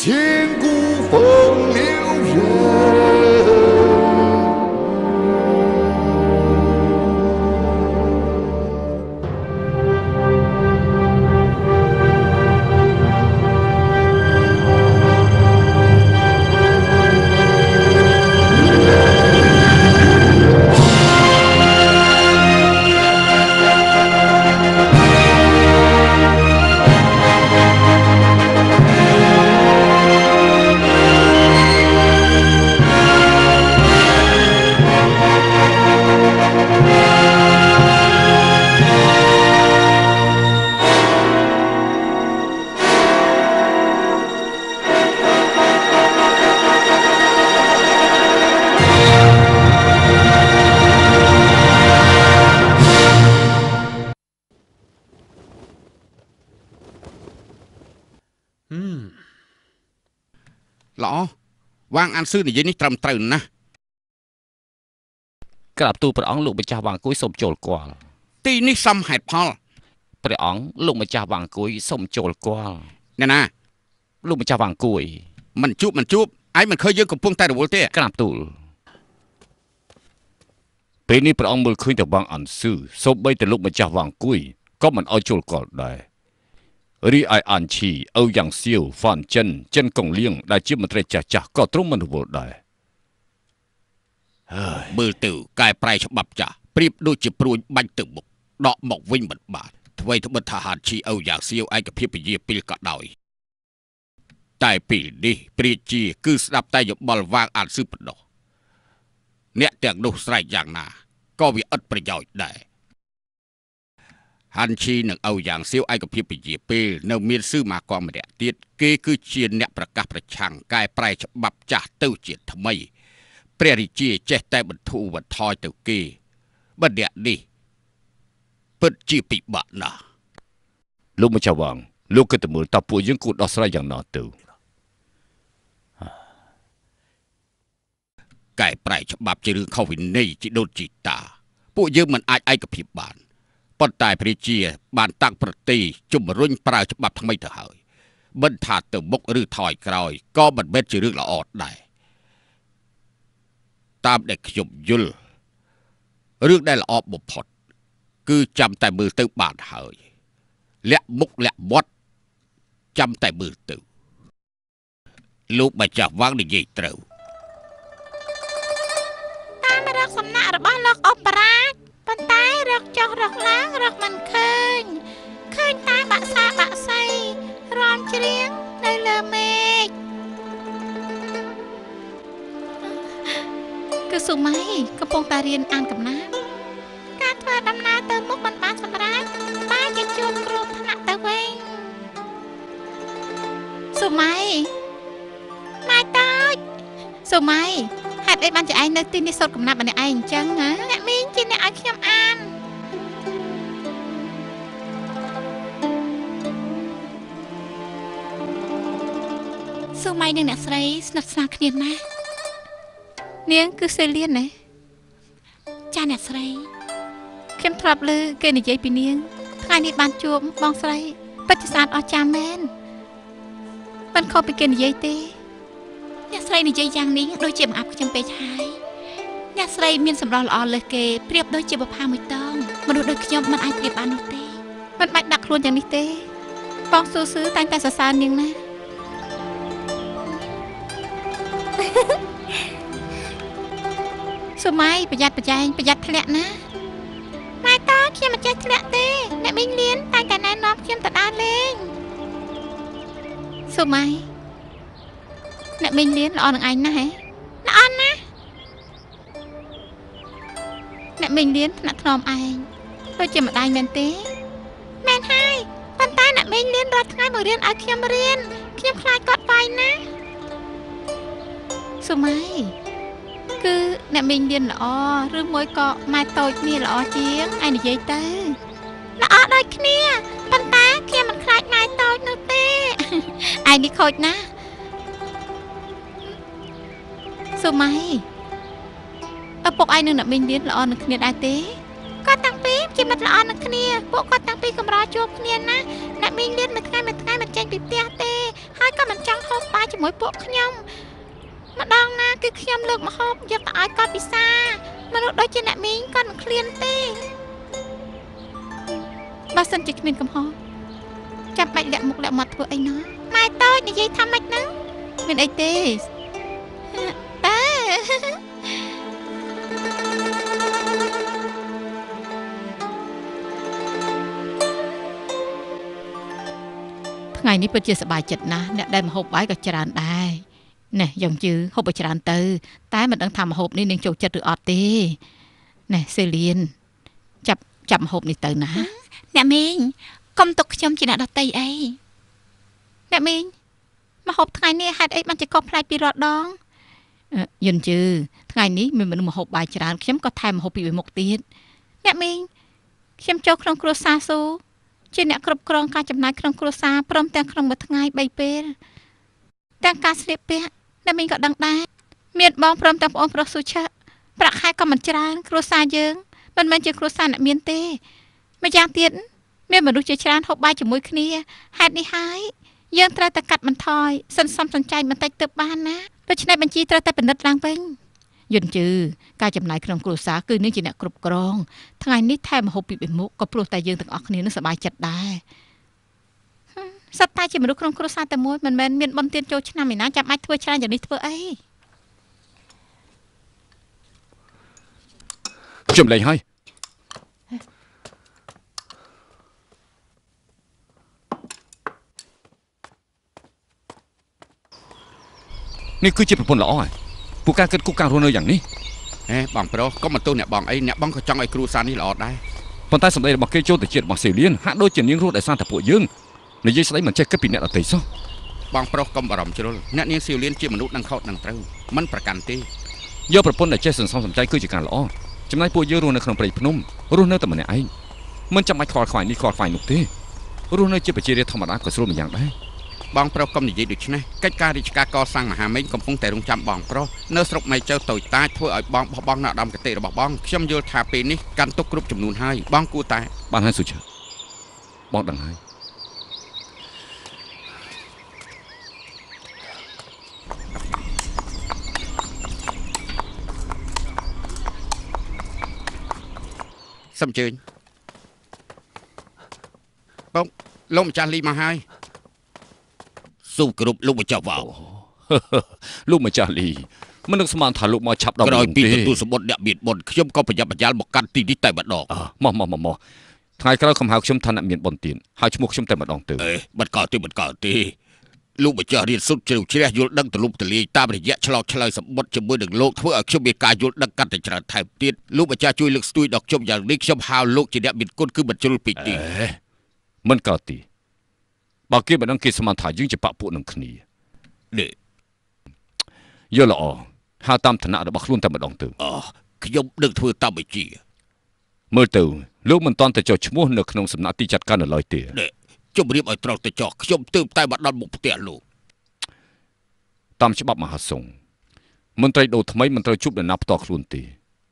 千古风流人。 ល្អវ៉ាងអានស៊ឺនិយាយនេះត្រឹមត្រូវណាស់ក្រាបទូលព្រះអង្គលោកម្ចាស់វ៉ាងគួយសូមចូលគាល់ទីនេះសមហេតុផលព្រះអង្គលោកម្ចាស់វ៉ាងគួយសូមចូលគាល់អ្នកណាលោកម្ចាស់វ៉ាងគួយមិនជួបឯងមិនឃើញយើងកំពុងតែរវល់ទេក្រាបទូលពេលនេះព្រះអង្គមើលឃើញតែវ៉ាងអានស៊ឺសូម្បីតែលោកម្ចាស់វ៉ាងគួយក៏មិនអោយចូលគាល់ដែររីឯអានឈីអូយ៉ាងសៀវហ្វានចិនកុងលៀងដែលជាមន្ត្រីចាស់ក៏ទ្រង់មិនរវល់ដែរហើយមើលទៅកែប្រែច្បាប់ចាស់ប្រៀបដូចជាព្រួយបាញ់ទៅមុខដកមកវិញមិនបានអ្វីត្បិតថាអានឈីអូយ៉ាងសៀវឯកភាពពជាពេលក៏ដោយតែពេលនេះព្រាជាគឺស្ដាប់តែយោបល់វ៉ាងអានស៊ឺប៉ុណ្ណោះអ្នកទាំងនោះស្រែកយ៉ាងណាក៏វាឥតប្រយោជន៍ដែរហាន់ឈីនិងអូយ៉ាងសៀវឯកភាពពជាពេលនៅមានស៊ឺម៉ាកមម្នាក់ទៀតគេគឺជាអ្នកប្រកាសប្រឆាំងកែប្រែច្បាប់ចាស់ទៅជាថ្មីព្រះរាជាចេះតែបន្ធូរបន្ថយទៅគេបើអ្នកនេះពិតជាពិបាកណាស់លោកម្ចាស់វ៉ាងលោកគិតមើលតើពួកយើងគួរដោះស្រាយយ៉ាងណាទៅកែប្រែច្បាប់ជារឿងខុសវិន័យជីដូនជីតាពួកយើងមិនអាចឯកភាពបានប៉ុន្តែព្រះជាបានតាំងប្រតិជំរុញប្រើច្បាប់ថ្មីទៅហើយមិនថាទៅមុខឬថយក្រោយក៏មិនមែនជារឿងល្អដែរតាមដែលខ្ញុំយល់រឿងដែលល្អបំផុតគឺចាំតែមើលទៅបានហើយលាក់មុខលាក់មាត់ចាំតែមើលទៅលោកម្ចាស់វ៉ាងនិយាយត្រូវតាមរកសំណាក់របស់លោកអបរាជប៉ុន្តែរកចុះរកឡើងរកមិនឃើញតែបាក់សាបាក់សៃរំច្រៀងនៅលើមេឃគឺសុមៃកំពុងតែរៀនអានកំណាព្យការធ្វើដំណើរទៅមុខមិនបានសម្រេចបែរជាជួបគ្រោះថ្នាក់ទៅវិញសុមៃម៉ែតូចសុមៃហេតុអីបានជាឯងនៅទីនេះសូត្រកំណាព្យម្នាក់ឯងអញ្ចឹងហ៎អ្នកមីងជាអ្នកឲ្យខ្ញុំអានសុមៃនិងអ្នកស្រីស្និទ្ធស្នាលគ្នាណាស់នាងគឺសេលៀនណាចាអ្នកស្រីខ្ញុំធ្លាប់ឮគេនិយាយពីនាងថ្ងៃនេះបានជួបបងស្រីពិតជាស្អាតអស្ចារ្យមែនមិនខុសពីគេនិយាយទេអ្នកស្រីនិយាយយ៉ាងនេះដូចជាបង្អាប់ខ្ញុំពេកហើយអ្នកស្រីមានសម្រស់ល្អលើសគេប្រៀបដូចជាបុប្ផាមួយតងមនុស្សដូចខ្ញុំមិនអាចប្រៀបបាននោះទេមិនបាច់ដាក់ខ្លួនយ៉ាងនេះទេបងស៊ូស៊ឺតែងតែសរសើរនាងណាសុមៃប្រយ័ត្នប្រយែងប្រយ័ត្នធ្លាក់ណាម៉ែតើខ្ញុំមិនចេះធ្លាក់ទេអ្នកមីងលៀនតែងតែណែនាំខ្ញុំទៅដើរលេងសុមៃអ្នកមីងលៀនល្អនឹងឯងណាស់ហ៎ល្អណាស់អ្នកមីងលៀនថ្នាក់ថ្នមឯងដូចជាម្ដាយមែនទេមែនហើយប៉ុន្តែអ្នកមីងលៀនរាល់ថ្ងៃមករៀនឲ្យខ្ញុំរៀនខ្ញុំខ្លាចគាត់វាយណាសុមៃគឺអ្នកមីងលៀនល្អឬមួយក៏ម៉ែតូចនេះល្អជាងឯងនិយាយទៅល្អដូចគ្នាប៉ុន្តែខ្ញុំមិនខ្លាចម៉ែតូចនោះទេឯងនេះខូចណាស់សុមៃឪពុកឯងនឹងអ្នកមីងលៀនល្អនឹងគ្នាដែរទេគាត់ទាំងពីរជាមិត្តល្អនឹងគ្នាពួកគាត់ទាំងពីរកម្រជួបគ្នាណាអ្នកមីងលៀនមួយថ្ងៃមិនចេញពីផ្ទះទេហើយហើយក៏មិនចង់ហូបបាយជាមួយពួកខ្ញុំម្ដងណាគឺខ្ញុំលើកមកហូបយកទៅឲ្យគាត់ពិសាមនុស្សដូចជាអ្នកមីងគាត់មិនឃ្លានទេបើសិនជាគ្មានកំហុសចាំបាច់លាក់មុខលាក់មាត់ធ្វើអីណាម៉ែតូចនិយាយថាម៉េចហ្នឹងមានអីទេតើថ្ងៃនេះពិតជាសប្បាយចិត្តណាស់អ្នកដែលមកហូបបាយក៏ច្រើនដែរណែយ៉ាងជឺហូបឲ្យច្រើនទៅតែមិនដឹងថាម្ហូបនេះនឹងចូលចិត្តឬអត់ទេណែសេលៀនចាប់ម្ហូបនេះទៅណាអ្នកមីងកុំទុកខ្ញុំជាអ្នកដតីអីអ្នកមីងម្ហូបថ្ងៃនេះហេតុអីបានជាកុសប្លែកពីរាល់ដងយិនជឺថ្ងៃនេះមានមនុស្សម្ហូបបាយច្រើនខ្ញុំក៏ថែមម្ហូបពីមុខទៀតអ្នកមីងខ្ញុំចូលក្នុងគ្រួសារស៊ូជាអ្នកគ្រប់គ្រងការចំណាយក្នុងគ្រួសារព្រមទាំងក្នុងមួយថ្ងៃ3ពេលទាំងការស្លៀកពាក់អ្នកមីងក៏ដឹងដែរមានបងព្រមទាំងប្អូនប្រុសស៊ូឆាប្រាក់ខែក៏មិនច្រើនគ្រួសារយើងមិនមែនជាគ្រួសារអ្នកមានទេម្យ៉ាងទៀតមានមនុស្សជាច្រើនហូបបាយជាមួយគ្នាហេតុនេះហើយយើងត្រូវតែកាត់បន្ថយសន្សំសំចៃបន្តិចទៅបានណាដូច្នេះបញ្ជីត្រូវតែពិនិត្យឡើងវិញយន្តជឺការចំណាយក្នុងគ្រួសារគឺនឹងជាអ្នកគ្រប់គ្រងថ្ងៃនេះថែមម្ហូបពីបេមុខក៏ព្រោះតែយើងទាំងអស់គ្នានឹងសប្បាយចិត្តដែរសត្វតែជាមនុស្សក្នុងគ្រួសារតែមួយមិនមែនមានបុណ្យទានចូលឆ្នាំឯណាចាំអាចធ្វើច្រើនយ៉ាងនេះធ្វើអីខ្ញុំលេងហើយនេះគឺជាប្រពន្ធល្អហើយពួកការគិតគូរការរស់នៅយ៉ាងនេះបងប្រុសក៏មិនទោសអ្នកបងអីអ្នកបងក៏ចង់ឲ្យគ្រួសារនេះល្អដែរប៉ុន្តែសម្ដីរបស់គេចូលទៅជាតិរបស់សេលៀនហាក់ដូចជានាងរស់ដោយសារតែពួកយើងនិយាយស្ដីមិនចេះគិតពីអ្នកដទៃសោះបងប្រុសកុំបារម្ភជ្រុលអ្នកនាងសេលៀនជាមនុស្សនឹងខុសនឹងត្រូវមិនប្រកាន់ទេយកប្រពន្ធដែលចេះសន្សំសំចៃគឺជាការល្អចំណែកពួកយើងរស់នៅក្នុងព្រៃភ្នំរស់នៅតែម្នាក់ឯងមិនចាំបាច់ខ្វល់ខ្វាយនេះខ្វល់ខ្វាយនោះទេរស់នៅជាប្រជារាស្ត្រធម្មតាក៏ស្រួលម្យ៉ាងដែរបងប្រុសកុំនិយាយដូច្នេះកិច្ចការរាជការកសាងមហាមេឃកំពុងតែរងចាំបងប្រុសនៅស្រុកម៉ៃចៅតូចតាចធ្វើឲ្យបងបោះបង់នៅឧត្តមគតិរបស់បងខ្ញុំយល់ថាពេលនេះកាន់ទុកគ្រប់ចំនួនហើយបងគួរតែបានហើយសុឆាបងដឹងហើយសូមអញ្ជើញបងលោកម្ចាស់លីមកហើយសូមគោរពលោកម្ចាស់វ៉ាវលោកម្ចាស់លីមិននឹកស្មានថាលោកមកឆាប់ដល់ក្រោយពីទទួលសម្បត្តិអ្នកមានបុណ្យខ្ញុំក៏ប្រញាប់ប្រញាល់មកកាន់ទីនេះតែម្ដងមកថ្ងៃក្រោយកំហៅខ្ញុំថាអ្នកមានបុណ្យទៀតហើយឈ្មោះខ្ញុំតែម្ដងទៅមិនកើតទេលោកម្ចាស់រៀនសុទ្ធជ្រៅជ្រះយល់ដឹងទលំទលាយតាមរយៈឆ្លោតឆ្លើយសម្បត្តិជាមួយនឹងលោកធ្វើឲ្យខ្ញុំមានការយល់ដឹងកាន់តែច្រើនថែមទៀតលោកម្ចាស់ជួយលើកស្ទួយដល់ខ្ញុំយ៉ាងនេះខ្ញុំហៅលោកជាអ្នកមានគុណគឺមិនជ្រុលពេកទេមិនកើតទេបើគេមិនដឹងគេស្មានថាយើងជាបពពួកនឹងគ្នានេះយល់ល្អហៅតាមឋានៈរបស់ខ្លួនតែម្ដងទៅខ្ញុំនឹងធ្វើតាមវិជាមើលទៅលោកមិនទាន់ទៅចុះឈ្មោះនៅក្នុងសំណាក់ទីចាត់ការនៅឡើយទេជម្រាបឲ្យត្រង់ទៅចោះខ្ញុំទើបតែមកដល់មុខផ្ទះលោកតាមច្បាប់មហាសង្ឃមន្ត្រីដូរថ្មីមិនត្រូវជួបនរណាផ្ទាល់ខ្លួនទេ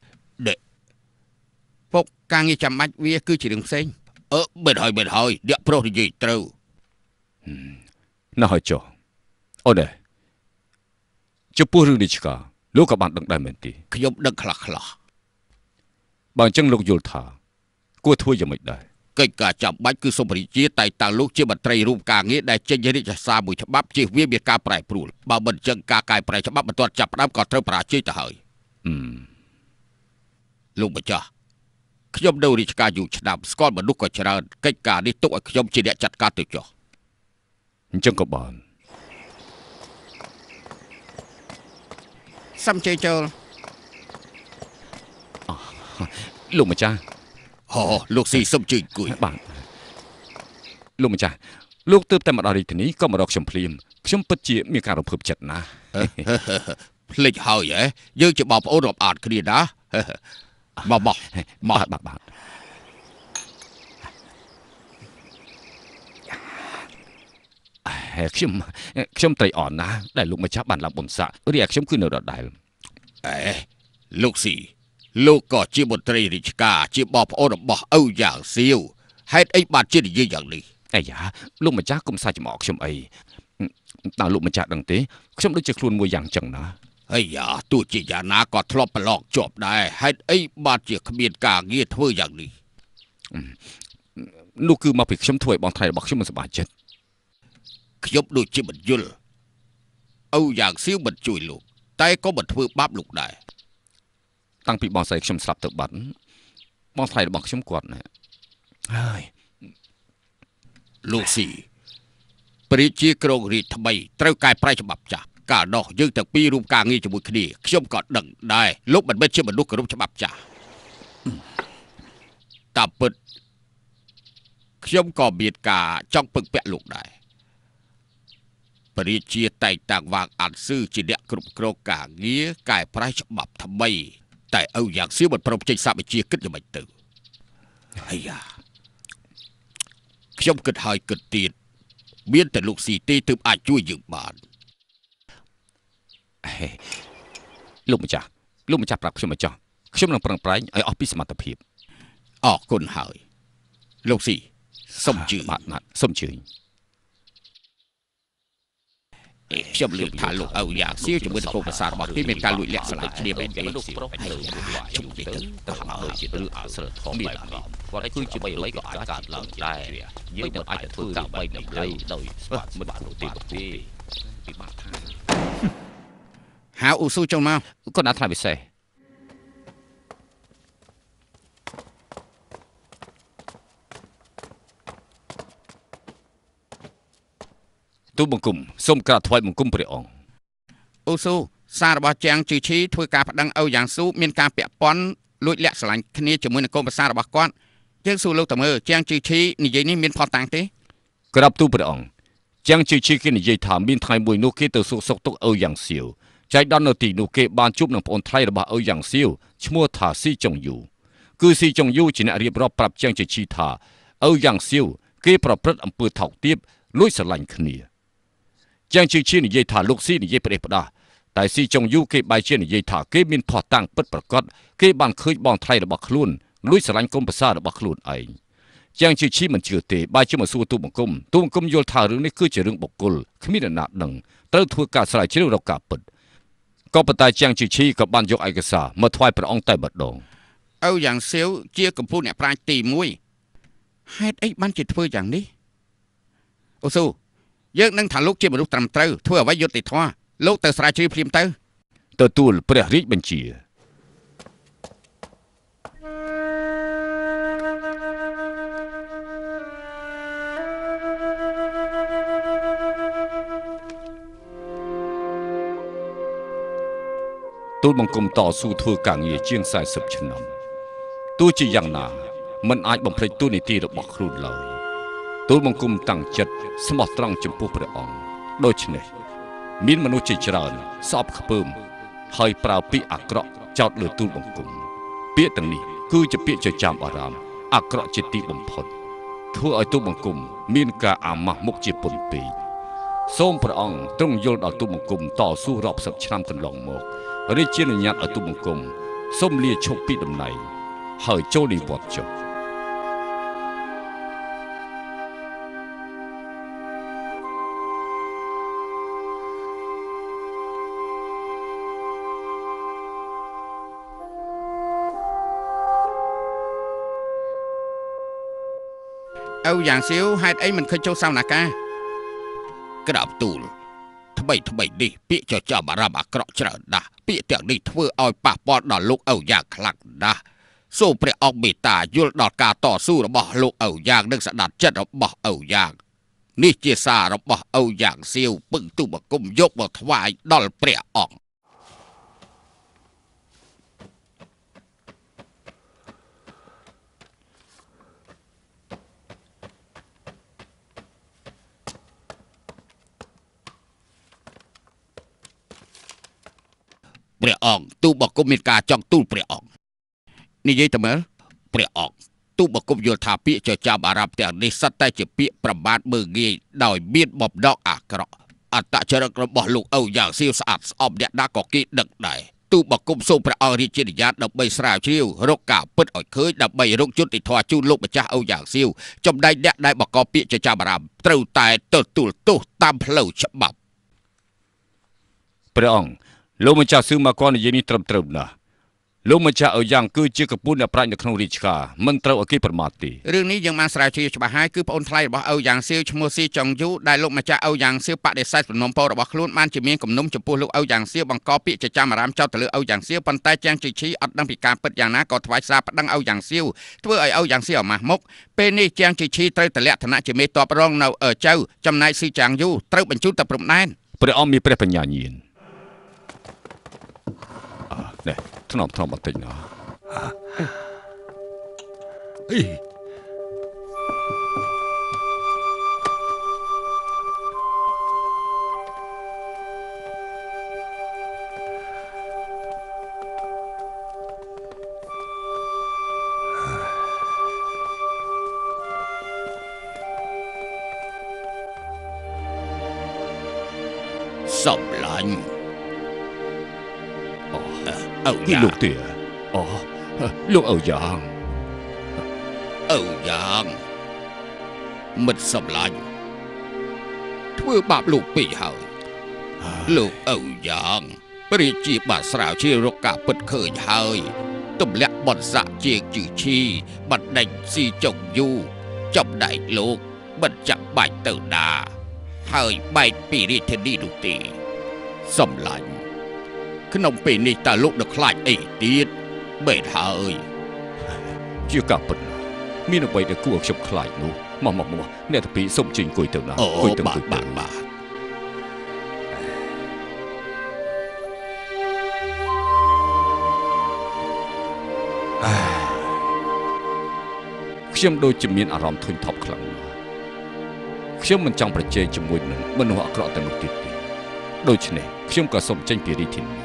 ពុកការងារចាំបាច់វាគឺជារឿងផ្សេងមិនហើយអ្នកប្រុសនិយាយត្រូវណ៎ហើយចុះអូនចំពោះរឿងនេះឆ្កាលោកក៏បានដឹងដែរមែនទេខ្ញុំដឹងខ្លះបើអញ្ចឹងលោកយល់ថាគួរធ្វើយ៉ាងម៉េចដែរកិច្ចការចាំបាច់គឺសូមរាជាតែតាំងលោកជាមន្ត្រីរួមការងារដែលចេញរាជសារមួយច្បាប់ជៀសវាងមានការប្រែប្រួលបើមិនអញ្ចឹងការកែប្រែច្បាប់មិនទាន់ចាប់ផ្ដើមក៏ត្រូវបរាជ័យទៅហើយលោកម្ចាស់ខ្ញុំនៅរាជការយូរឆ្នាំស្គាល់មនុស្សក៏ច្រើនកិច្ចការនេះទុកឲ្យខ្ញុំជាអ្នកចាត់ការទៅចុះអញ្ចឹងក៏បានសំជ័យចូលលោកម្ចាស់លោកស៊ីសុំជួយអង្គុយបាទលោកម្ចាស់លោកទើបតែមកដល់រាជធានីក៏មករកខ្ញុំភ្លាមខ្ញុំពិតជាមានការរំភើបចិត្តណាស់ភ្លេចហើយយើងជាបងប្អូនរាប់អានគ្នាណាបាទខ្ញុំត្រីអនណាដែលលោកម្ចាស់បានឡើងបុណ្យស័ក្តិរីឯខ្ញុំគឺនៅដដែលលោកស៊ីលោកក៏ជាមន្ត្រីរាជការជាបងប្អូនរបស់ឪយ៉ាងសៀវហេតុអីបានជានិយាយយ៉ាងនេះអាយ៉ាលោកម្ចាស់កុំសាច់ចំអកខ្ញុំអីតើលោកម្ចាស់ដឹងទេខ្ញុំដូចជាខ្លួនមួយយ៉ាងចឹងណាហើយយ៉ាទោះជាយ៉ាងណាក៏ធ្លាប់ប្រឡងជាប់ដែរហេតុអីបានជាគ្មានការងារធ្វើយ៉ាងនេះនោះគឺមកពីខ្ញុំធ្វើឲ្យបងថ្លៃរបស់ខ្ញុំមិនសប្បាយចិត្តខ្ញុំដូចជាមិនយល់អូយ៉ាងសៀវមិនជួយលោកតែក៏មិនធ្វើបាបលោកដែរតាំងពីបងស្រីខ្ញុំស្លាប់ទៅបាត់បងថ្លៃរបស់ខ្ញុំគាត់ណាហើយលោកស៊ីព្រះជាក្រុងរាជថ្មីត្រូវកែប្រែច្បាប់ចាស់កាលនោះយើងទាំងពីររួមការងារជាមួយគ្នាខ្ញុំក៏ដឹងដែរលោកមិនមែនជាមនុស្សគោរពច្បាប់ចាស់តាមពិតខ្ញុំក៏មានការចង់ពឹងពាក់លោកដែរព្រះជាតែងតាំងវ៉ាងអានស៊ឺជាអ្នកគ្រប់គ្រងការងារកែប្រែច្បាប់ថ្មីតែអូយ៉ាងសៀវមិនព្រមចេញសាវិជាគិតយ៉ាងម៉េចទៅហើយយ៉ាខ្ញុំគិតហើយគិតទៀតមានតែលោកស៊ីទេទើបអាចជួយយើងបានលោកម្ចាស់ប្រាប់ខ្ញុំមកចោះខ្ញុំនឹងប្រឹងប្រែងឲ្យអស់ពីសមត្ថភាពអរគុណហើយលោកស៊ីសូមជឿបាទសូមជឿខ្ញុំលើកថាលោកអូយ៉ាងសៀវជាមួយនឹងកូនប្រសាររបស់គេមានការលួចលាក់ស្រឡាញ់គ្នាមែនទេជុំទៅទៅមកជារឿងអសរធំបែបនេះគាត់គឺជាបីក៏អាចកើតឡើងដែរយើងមិនអាចធ្វើការបីនេះលើដោយស្វាមិនគ្រប់ទីពីបាក់ថាហៅអ៊ូស៊ូចូលមកគាត់ណាថ្លៃពិសេសទូបង្គំសូមក្រាបថ្វាយបង្គំព្រះអង្គអ៊ូស៊ូសាររបស់ជាងជឺឈីធ្វើការប្តឹងអូយ៉ាងស៊ូមានការពាក់ព័ន្ធលួចលាក់ស្រឡាញ់គ្នាជាមួយនឹងកូនប្រសាររបស់គាត់យើងស៊ូលោកតើមើលជាងជឺឈីនិយាយនេះមានផុសតាំងទេក្រាបទូព្រះអង្គចាំងជឿជឿគេនិយាយថាមានថ្ងៃមួយនោះគេទៅសួរសុខទុក្ខអូយ៉ាងសៀវចែកដល់នៅទីនោះគេបានជួបនឹងប្អូនថ្លៃរបស់អូយ៉ាងសៀវឈ្មោះថាស៊ីចុងយូគឺស៊ីចុងយូជាអ្នករៀបរាប់ប្រាប់ជាងជឿឈីថាអូយ៉ាងសៀវគេប្រព្រឹត្តអំពើថោកទាបលួចស្រឡាញ់គ្នាជាងជឿឈីនិយាយថាលោកស៊ីនិយាយផ្ដេសផ្ដាសតែស៊ីចុងយូគេបែរជានិយាយថាគេមានផោះតាំងពិតប្រាកដគេបានឃើញបងថ្លៃរបស់ខ្លួនលួចស្រឡាញ់កុំប្រសារបស់ខ្លួនឯង ជាងជឿឈីមិនជឿទេបើជាមកសួរទូបង្គំយល់ថារឿងនេះគឺជារឿងបុគ្គលគ្មានអ្នកណាដឹងត្រូវធ្វើការស្រាវជ្រាវរកការពិតក៏ប៉ុន្តែជាងជឿឈីក៏បានយកឯកសារមកថ្វាយព្រះអង្គតែម្ដងអូយ៉ាងសៀវជាកម្ពុជាអ្នកប្រាជ្ញទី1ហេតុអីបានជាធ្វើយ៉ាងនេះអូស៊ូយើងនឹងថាលោកជាមនុស្សត្រឹមត្រូវធ្វើអ្វីយុត្តិធម៌លោកទៅស្រាវជ្រាវភ្លាមទៅទទួលព្រះរាជបញ្ជា ទូលបង្គំតស៊ូធ្វើការងារជាង40ឆ្នាំទោះជាយ៉ាងណាមិនអាចបំភ្លេចទូនីតិរបស់ខ្លួនឡើយទូលបង្គំតាំងចិត្តស្មោះត្រង់ចំពោះព្រះអង្គដូច្នេះមានមនុស្សជាច្រើនស្អប់ខ្ពើមហើយប្រើពាក្យអាក្រក់ចោទលើទូលបង្គំពាក្យទាំងនេះគឺជាពាក្យចចាមអារាមអាក្រក់ជាទីបំផុតធ្វើឲ្យទូលបង្គំមានការអាម៉ាស់មុខជាពន់ពេកសូមព្រះអង្គទ្រង់យល់ដល់ទូលបង្គំតស៊ូរាប់សិបឆ្នាំកន្លងមក រាជានុញ្ញាតឲ្យទូបង្គំសូមលាឈប់ពីតំណែងហើយចូលនិវត្តន៍ចុះអូយ៉ាងសៀវហេតុអីមិនឃើញចូលសវនាការក្រាបទូលថ្មីនេះពាក្យចចាមអារ៉ាមអាក្រក់ច្រើនណាស់ពាក្យទាំងនេះធ្វើឲ្យប៉ះពាល់ដល់លោកអូយ៉ាងខ្លាំងណាស់សូមព្រះអង្គមេត្តាយល់ដល់ការតស៊ូរបស់លោកអូយ៉ាងនិងស្ដាប់ចិត្តរបស់អូយ៉ាងនេះជាសាររបស់អូយ៉ាងសៀវពឹងទូបង្គំយកមកថ្វាយដល់ព្រះអង្គ ព្រះអង្គទូបង្គំមានការចង់ទូលព្រះអង្គនិយាយទៅមើលព្រះអង្គទូបង្គំយល់ថាពាក្យចចាមអារ៉ាប់ទាំងនេះសិតតែជាពាក្យប្រមាថមើលងាយដោយមានបំណងអាក្រក់អត្តចរិតរបស់លោកអូយ៉ាងសៀវស្អាតស្អំអ្នកណាក៏គេដឹងដែរទូបកុំសូមព្រះអង្គរាជានុញ្ញាតដើម្បីស្រាវជ្រាវរកការពិតឲ្យឃើញដើម្បីរកយុត្តិធម៌ជូនលោកម្ចាស់អូយ៉ាងសៀវចំណែកអ្នកដែលបកកពាក្យចចាមអារាមត្រូវតែទទួលទោសតាមផ្លូវច្បាប់ព្រះអង្គលោកម្ចាស់ស៊ឺមកកនិយាយនេះត្រឹមត្រូវណាស់លោកម្ចាស់អូយ៉ាងគឺជាកពូលអ្នកប្រាជ្ញនៅក្នុងរាជការមិនត្រូវឲ្យគេប្រមាថទេរឿងនេះយើងបានស្រាវជ្រាវច្បាស់ហើយគឺប្អូនថ្លៃរបស់អូយ៉ាងសៀវឈ្មោះស៊ីចុងយូដែលលោកម្ចាស់អូយ៉ាងសៀវបដិសេធសំណុំពររបស់ខ្លួនបានជាមានគំនុំចំពោះលោកអូយ៉ាងសៀវបង្កពាក្យចចាមអារាមចោទទៅលើអូយ៉ាងសៀវប៉ុន្តែជាងជិឈីអត់ដឹងពីការពិតយ៉ាងណាក៏ថ្វាយសារប្តឹងអូយ៉ាងសៀវធ្វើឲ្យអូយ៉ាងសៀវអាម៉ាស់មុខពេលនេះជាងជិឈីត្រូវតលក្ខណៈជាមេតបរងនៅចៅចំណែកស៊ីចាងយូត្រូវបញ្ជូនទៅព្រំដែនព្រះអង្គមានព្រះបញ្ញាញាណនេះថ្នមបន្តិចណាសំឡាញ់អូលោកទេអូលោកអូយ៉ាងអូយ៉ាងមិត្តសំឡាញ់ធ្វើបាបលោកពេកហើយលោកអូយ៉ាងព្រះជាបាទស្រាវជ្រាវរកការពិតឃើញហើយទម្លាក់បនស័កជាងជឺឈីបណ្ដេញស៊ីចុកយូចាប់ដៃលោកមិនចាំបាច់ទៅណាហើយបែកពីរាជធានីនោះទេសំឡាញ់ក្នុងពេលនេះតើលោកនឹងខ្លាចអីទៀតបែរហើយជាការពិតមានអ្វីដែលគួរឲ្យខ្ញុំខ្លាចនោះមកអ្នកតាពីសុំជិះអង្គុយទៅណាអង្គុយទៅបាទខ្ញុំដូចជាមានអារម្មណ៍ធុញថប់ខ្លាំងខ្ញុំមិនចង់ប្រជែងជាមួយនឹងមនុស្សអាក្រក់ទៅនោះទៀតទេដូច្នេះខ្ញុំក៏សូមចេញពីរាជធានី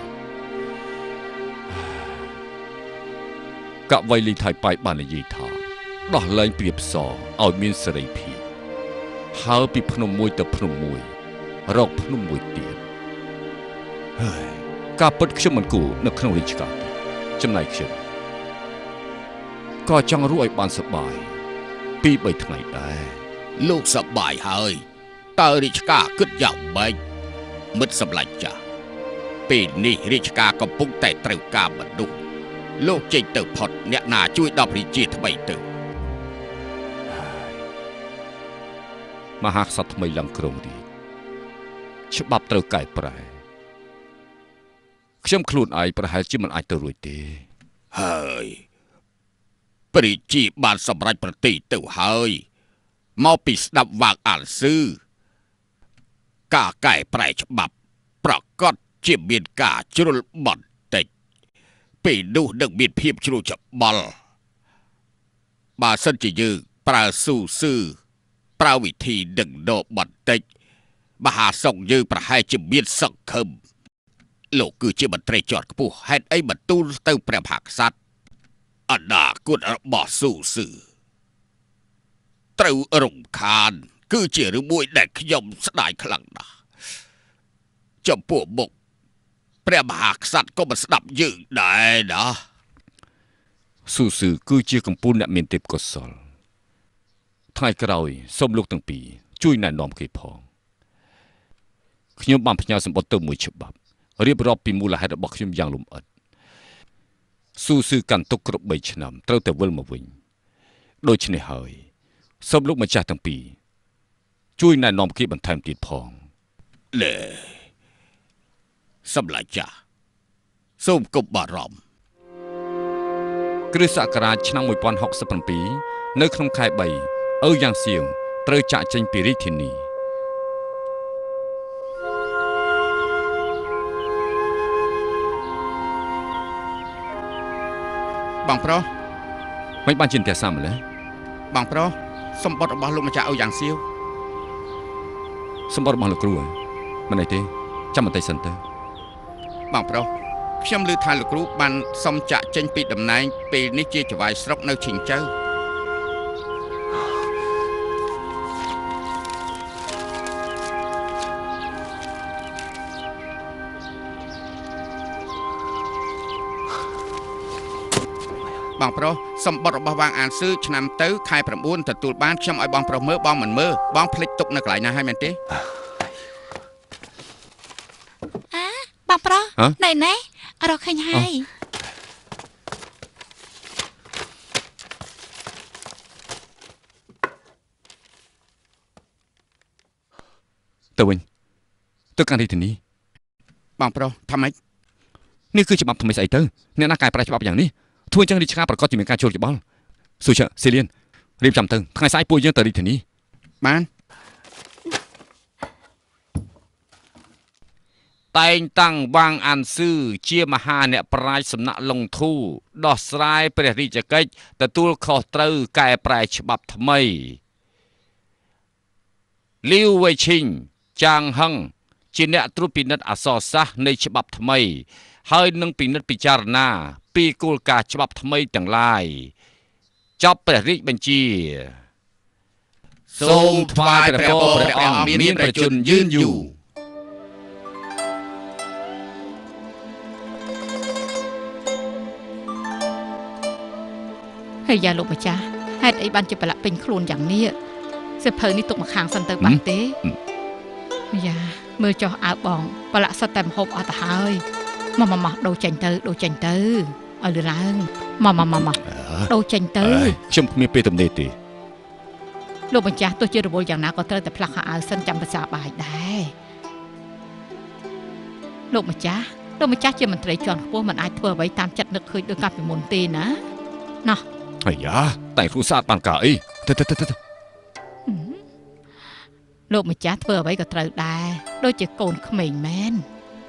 កវៃលីថៃប៉ៃបាននិយាយថាដោះលែងព្រាបសឲ្យមានសេរីភាពហើរពីភ្នំមួយទៅភ្នំមួយរកភ្នំមួយទៀតហើយការពិតខ្ញុំមិនគួរនៅក្នុងរាជការទេចំណែកខ្ញុំក៏ចង់រស់ឲ្យបានសុបាយពី3ថ្ងៃដែរលោកសប្បាយហើយតើរាជការគិតយ៉ាងម៉េចមិត្តសម្លាញ់ចាស់ពេលនេះរាជការកំពុងតែត្រូវការមនុស្សលោកចេញទៅផុតអ្នកណាជួយដល់រាជាថ្មីទៅមហាក្សត្រថ្មីឡើងគ្រងរាជច្បាប់ត្រូវកែប្រែខ្ញុំខ្លួនឯងប្រហែលជាមិនអាចទៅរួចទេហើយព្រះជាបានសម្រេចប្រតិទៅហើយមកពីស្ដាប់វាងអានស៊ឺការកែប្រែច្បាប់ប្រកាសជាមានការជ្រុលបន្តិចពេលនោះនឹងមានភាពជ្រួលច្បល់បើសិនជាយើងប្រើស៊ូស៊ឺប្រើវិធីដឹកនាំបន្តិចមហាសង្ឃយើងប្រហែលជាមានសង្ឃឹមលោកគឺជាមន្ត្រីជាន់ខ្ពស់ហេតុអីមិនទូលទៅព្រះមហាក្សត្រអនាគតរបស់ស៊ូស៊ឺត្រូវរំខានគឺជារឿងមួយដែលខ្ញុំស្ដាយខ្លាំងណាស់ចំពោះមុខព្រះមហាក្សត្រក៏មិនស្ដាប់យើងដែរណាស៊ូស៊ឺគឺជាកំពូលអ្នកមានទេពកោសល្យថ្ងៃក្រោយសូមលោកទាំងពីរជួយណែនាំគេផងខ្ញុំបានផ្ញើសម្បត្តិទៅមួយច្បាប់រៀបរាប់ពីមូលហេតុរបស់ខ្ញុំយ៉ាងលម្អិតស៊ូស៊ឺកាន់ទុកគ្រប់3ឆ្នាំត្រូវតែវិលមកវិញដូច្នេះហើយសូមលោកម្ចាស់ទាំងពីរជួយណែនាំគេបន្ថែមទៀតផងលេសម្លាញ់ចាស់សូមកុំបារម្ភគ្រិស្តសករាជឆ្នាំ1067នៅក្នុងខែ3ឪយ៉ាងសៀងត្រូវចាកចេញពីរាជធានីបងប្រុសមិនបានជាផ្ទះសាម្ល៉េះបងប្រុសសម្បត្តិរបស់លោកម្ចាស់អូយ៉ាងសៀវសម្បត្តិរបស់លោកគ្រូមិនអីទេចាំបន្តិចសិនទៅបងប្រុសខ្ញុំឮថាលោកគ្រូបានសុំចាក់ចេញពីតំណែងពេលនេះជាចៅហ្វាយស្រុកនៅឈិងជើបងប្រុសសម្បត្តិរបស់វាងអានស៊ឺឆ្នាំទៅខែ9ទទួលបានខ្ញុំឲ្យបងប្រុសមើលបងមិនមើលបងភ្លេចទុកនៅកន្លែងណាហើយមែនទេបងប្រុសណែណែរកឃើញហើយទៅវិញទៅកាន់រាជធានីបងប្រុសថាម៉េចនេះគឺច្បាប់ថ្មីស្អីទៅអ្នកណាកែប្រែច្បាប់យ៉ាងនេះធ្វើអញ្ចឹងរាជការប្រកាសជាមានការចូលច្បល់ស៊ូឆាសេលៀនរៀបចំទៅថ្ងៃស្អែកពួកយើងទៅរាជធានីបានតែងតាំងវាងអានស៊ឺជាមហាអ្នកប្រាជ្ញសំណាក់លងធូដោះស្រាយព្រះរាជកិច្ចទទួលខុសត្រូវកែប្រែច្បាប់ថ្មីលីវវៃឈីងចាងហឹងជាអ្នកត្រួតពិនិត្យអក្សរសាស្ត្រនៃច្បាប់ថ្មីហើយនឹងពិនិត្យពិចារណាពីគោលការណ៍ច្បាប់ថ្មីទាំងឡាយចប់ព្រះរាជបញ្ជាសូមថ្វាយព្រះពរព្រះអង្គមានប្រជញ្ញយឺនយូរហើយយ៉ាលោកម្ចាស់ហេតុអីបានជាប្រឡាក់ពេញខ្លួនយ៉ាងនេះសៀវភៅនេះទុកមកខាងសិនទៅបានទេយ៉ាមើលចុះអើបងប្រឡាក់សិតតែមហូបអត់ទៅហើយមកដូរចេញទៅឲ្យលឿនឡើងមកដូរចេញទៅខ្ញុំគ្មានពេលទំនេរទេលោកម្ចាស់ទោះជារវល់យ៉ាងណាក៏ត្រូវតែផ្លាស់ខោអាវសិនចាំភាសាបាយដែរលោកម្ចាស់ជាមន្ត្រីជាន់ខ្ពស់មិនអាចធ្វើអ្វីតាមចិត្តនឹកឃើញដូចកាលពីមុនទេណាណោះអាយ៉ាតែគ្រូសាស្ត្របានការអីទៅលោកម្ចាស់ធ្វើអ្វីក៏ត្រូវដែរដូចជាកូនក្មេងមែន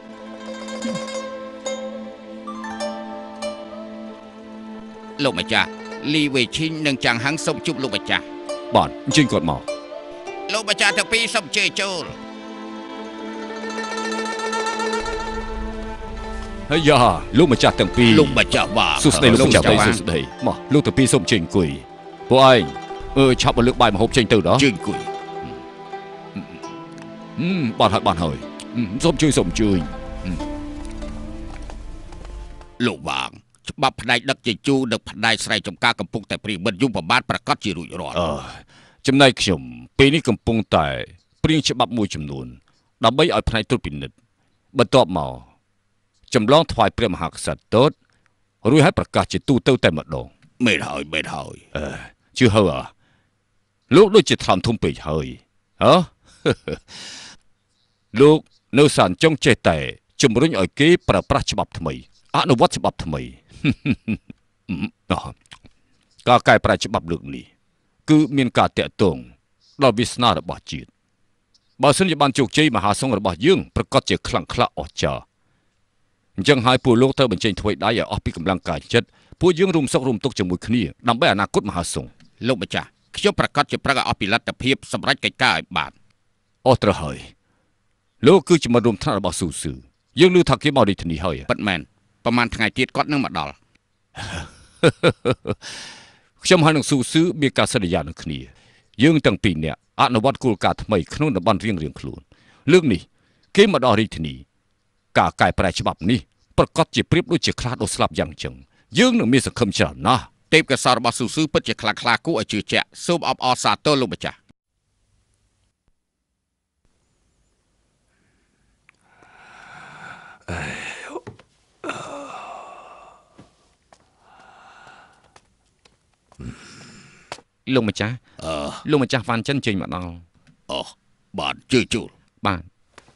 លោកម្ចាស់លីវេឈីងនិងចាងហាំងសូមជួបលោកម្ចាស់បាទអញ្ជើញគាត់មកលោកម្ចាស់ទាំងពីរសូមជើញចូលហើយយ៉ាលោកម្ចាស់ទាំងពីរលោកម្ចាស់បាទសួស្ដីលោកម្ចាស់សួស្ដីមកលោកទាំងពីរសូមជើញអង្គុយពួកឯងឆាប់មកលើកបាយម្ហូបចេញទៅដល់ជើញអង្គុយបានហើយសូមជួយលោកវាងច្បាប់ផ្នែកដឹកជញ្ជូននិងផ្នែកស្រែចម្ការកំពុងតែព្រៀងបិទយូរប្រមាណប្រកាសជារួចរាល់ចំណែកខ្ញុំពេលនេះកំពុងតែព្រៀងច្បាប់មួយចំនួនដើម្បីឲ្យផ្នែកត្រួតពិនិត្យបន្ទាប់មកចម្លងថ្វាយព្រះមហាក្សត្រទតរួចហើយប្រកាសជាទូទៅតែម្ដងមែនហើយជឿហើយលោកដូចជាថ្លើមធំពេកហើយលោកនៅសានចុងចេះតែជំរុញឲ្យគេប្រើប្រាស់ច្បាប់ថ្មីអនុវត្តច្បាប់ថ្មីការកែប្រែច្បាប់លើកនេះគឺមានការតាក់ទងដល់វាសនារបស់ជាតិបើសិនជាបានជោគជ័យមហាសង្ឃរបស់យើងប្រកាសជាខ្លាំងក្លាអស្ចារ្យអញ្ចឹងហើយពួកលោកត្រូវបញ្ចេញថ្មីដៃឲ្យអស់ពីកម្លាំងកាយចិត្តពួកយើងរួមសុខរួមទុក្ខជាមួយគ្នាដើម្បីអនាគសមហាសង្ឃលោកម្ចាស់ខ្ញុំប្រកាសជាប្រឹងឲ្យអស់ពីលទ្ធភាពសម្រេចកិច្ចការឲ្យបានត្រូវហើយលោកគឺជាមិត្តរួមថ្នាក់របស់ស៊ូស៊ឺយើងឮថាគេមករាជធានីហើយពិតមែនប្រហែលថ្ងៃទៀតគាត់នឹងមកដល់ខ្ញុំហើយនឹងស៊ូស៊ឺមានការសន្យានឹងគ្នាយើងទាំងពីរនាក់អនុវត្តគោលការណ៍ថ្មីក្នុងតំបន់រៀងខ្លួនលើកនេះគេមកដល់រាជធានីការកែប្រែច្បាប់នេះប្រកាសជាប្រៀបដូចជាខ្លាដុសស្លាប់យ៉ាងចឹងយើងនឹងមានសង្ឃឹមច្រើនណាស់ទេពកោសល្យរបស់ស៊ូស៊ឺពិតជាខ្លាំងក្លាគួរឲ្យជឿជាក់សូមអបអរសាទរលោកម្ចាស់លោកម្ចាស់លោកម្ចាស់វ៉ាន់ចិនចេញមកដល់បាទជឿជួលបាទ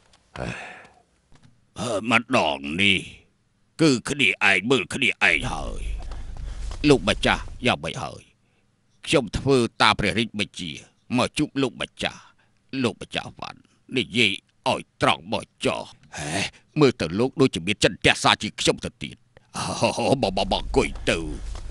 ម្ដងនេះគឺគ្នាឯងមើលគ្នាឯងហើយលោកម្ចាស់យ៉ាងម៉េចហើយខ្ញុំធ្វើតាមព្រះរាជបញ្ជាមកជួបលោកម្ចាស់វ៉ាន់និយាយឲ្យត្រង់មកចោះមើលទៅលោកដូចជាមានចិត្តទះសាជាខ្ញុំទៅទៀតបបអង្គុយទៅ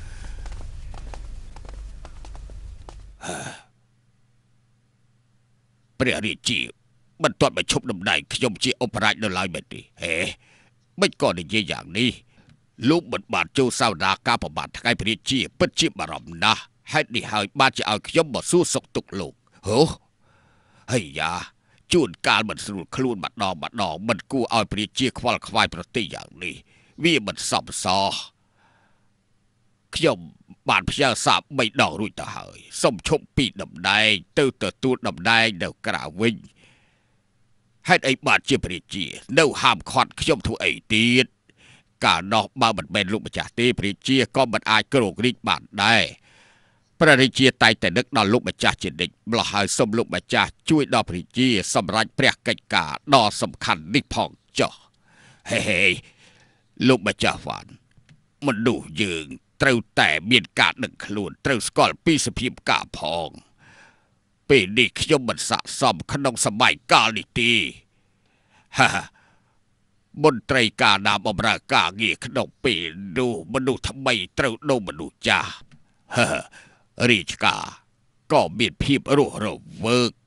ព្រះរាជាមិនទាន់មកឈប់ដំណែងខ្ញុំជាឧបរាជនៅឡើយមែនទេមិនក៏និយាយយ៉ាងនេះលោកមិនបានចូលសវនាការប្រមាណថ្ងៃព្រះរាជាពិតជាបារម្ភណាស់ហេតុនេះហើយបានជាឲ្យខ្ញុំមកសួរសុខទុក្ខលោកហើយយ៉ាជួនកាលមិនស្រួលខ្លួនម្ដងមិនគួរឲ្យព្រះរាជាខ្វល់ខ្វាយប្រតិយ៉ាងនេះវាមិនសមសោះខ្ញុំបានផ្ញើសារ3 ដងរួចទៅហើយសូមឈប់ពីដំណែងទៅទទួលដំណែងនៅក្រៅវិញហេតុអីបានជាព្រះរាជានៅហាមឃាត់ខ្ញុំធ្វើអីទៀតកាលនោះបើមិនមែនលោកម្ចាស់ទេព្រះរាជាក៏មិនអាចគ្រងរាជ្យបានដែរព្រះរាជាតែងតែនឹកដល់លោកម្ចាស់ជានិច្ចម្ល៉េះហើយសូមលោកម្ចាស់ជួយដល់ព្រះរាជាសម្រេចព្រះកិច្ចការដ៏សំខាន់នេះផងចុះហេលោកម្ចាស់វ៉ាន់មនុស្សយើងត្រូវតែមានការដឹងខ្លួនត្រូវស្គាល់ពីសភាពការផងពេលនេះខ្ញុំមិនស័ក្តិសមក្នុងសម័យកាលនេះទេមន្ត្រីការណាបម្រើការងារក្នុងពេលនោះមនុស្សថ្មីត្រូវដូរមនុស្សចាស់រាជការក៏មានភាពរស់រវើក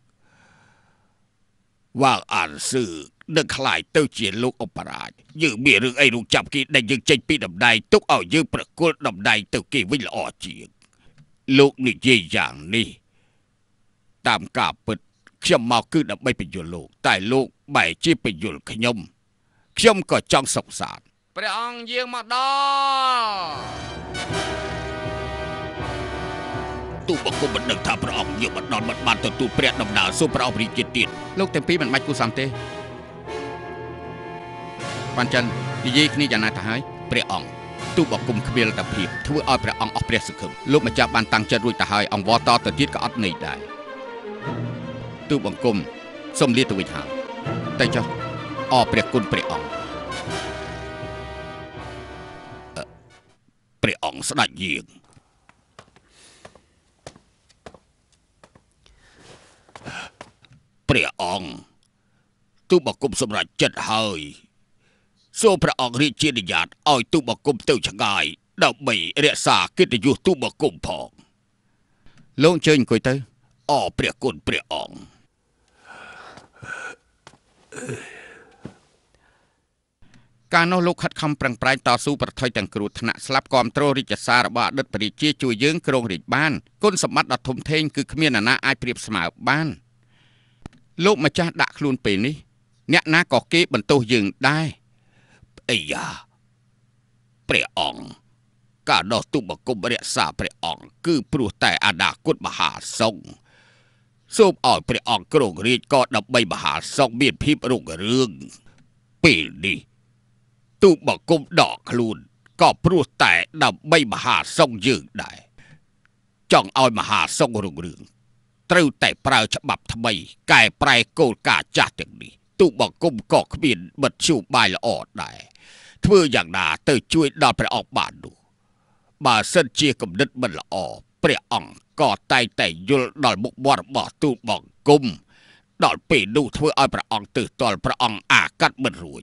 វាងអានសឺនឹងខ្លាយទៅជាលោកអបរាជយើងមានរឿងអីរងចាំគេដែលយើងចេញពីដំណែងទុកឲ្យយើងប្រគល់ដំណែងទៅគេវិញល្អជាងលោកនិយាយយ៉ាងនេះតាមការពិតខ្ញុំមកគឺដើម្បីបញ្យល់លោកតែលោកបែរជាបញ្យល់ខ្ញុំក៏ចង់សុខសាន្តព្រះអង្គយាងមកដល់ទូបង្គំមិនដឹងថាព្រះអង្គយាងមកដល់មិនបានទទួលព្រះដំណើរសូមព្រះអង្គរីកជាតិទៀតលោកទាំងពីរមិនបាច់គូសំទេបានចិននិយាយគ្នាយ៉ាងណាទៅហើយព្រះអង្គទូបង្គំគ្មានលទ្ធភាពធ្វើឲ្យព្រះអង្គអស់ព្រះសង្ឃឹមលោកម្ចាស់បានតាំងចិត្តរួចទៅហើយអង្វរតទៅទៀតក៏អត់ន័យដែរទូបង្គំសូមលាទៅវិញហើយតែចុះអរព្រះគុណព្រះអង្គព្រះអង្គស្ដេចយាងព្រះអង្គទូបង្គំសម្រេចចិត្តហើយសូមព្រះអង្គរាជានុញ្ញាតឲ្យទូបង្គំទៅឆ្ងាយដើម្បីរក្សាកិត្តិយសទូបង្គំផងលោកអញ្ជើញអង្គុយទៅអរព្រះគុណព្រះអង្គកាលនោះលោកខិតខំប្រឹងប្រែងតស៊ូប្រថុយទាំងគ្រោះថ្នាក់ស្លាប់គាំទ្ររាជសាររបស់អតីតព្រះរាជាជួយយើងគ្រងរាជបានគុណសម្បត្តិដ៏ធំធេងគឺគ្មាននរណាអាចប្រៀបស្មើបានលោកម្ចាស់ដាក់ខ្លួនពេលនេះអ្នកណាក៏គេបន្ទោសយើងដែរអីយ៉ាព្រះអង្គកាលនោះទូបង្គំរក្សាព្រះអង្គគឺព្រោះតែអនាគតមហាសង្ឃសូមឲ្យព្រះអង្គគ្រងរាជក៏ដើម្បីមហាសង្ឃមានភាពរុងរឿងពេលនេះទូបង្គំដកខ្លួនក៏ព្រោះតែដើម្បីមហាសង្ឃយើងដែរចង់ឲ្យមហាសង្ឃរុងរឿងត្រូវតែប្រើច្បាប់ថ្មីកែប្រែគោលការណ៍ចាស់ទាំងនេះទូបង្គំក៏គ្មានមធ្យោបាយល្អដែរធ្វើយ៉ាងណាទៅជួយដល់ព្រះអង្គបាននោះបើសិនជាគំនិតមិនល្អព្រះអង្គក៏តែងតែយល់ដល់មុខមាត់របស់ទូបង្គំដល់ពេលនោះធ្វើឲ្យព្រះអង្គទើសទាល់ព្រះអង្គអាកាត់មិនរួច